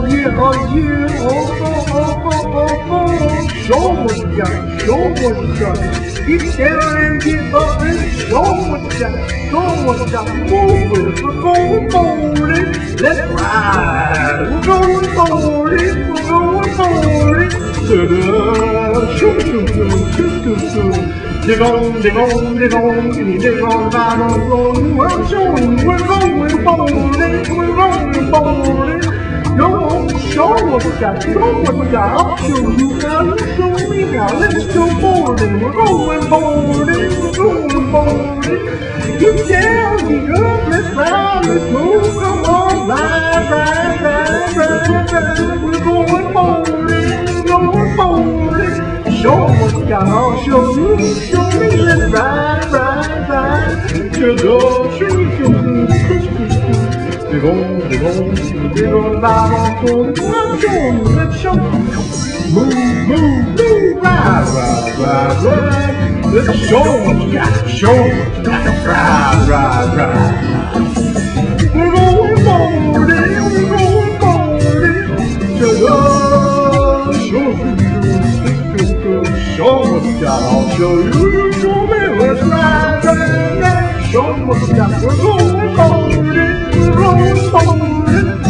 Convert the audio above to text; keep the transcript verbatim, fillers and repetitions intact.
yeah, oh yeah, oh, oh, oh, oh, oh, oh. Show what you got, show what you got. Get down and get up and show what you got, show what you got. Move it, we're going bowling. Let's ride, we're going bowling, we're going bowling. Ta-da, shoo, shoo, shoo, shoo, shoo, shoo. Dig on, dig on, dig on, dig on, right on, rolling. We're showing, we're going bowling, we're going bowling. Go on, show what you got, show what you got. I'll show you now, you show me now. Let's go bowling, we're going bowling, we're going bowling. Get down, get up, let's ride, let's go. Come on, ride, ride, ride, ride, ride. We're going bowling, we're going bowling. Show what you got, I'll show you, show me. Let's ride, ride, ride. Just go, shoot, shoot, shoot, shoot, shoot. Dig on, dig on, dig on, ride on, go. Let's show, let's show. Move, move, move, ride, ride, ride, ride. Let's show what you got, show what you got. Ride, ride, ride. We're going bowling, we're going bowling. Ta-da! Show, show what you got, I'll show you, you show me. Let's ride, ride, ride. Show what you got, we're going bowling, we're going bowling.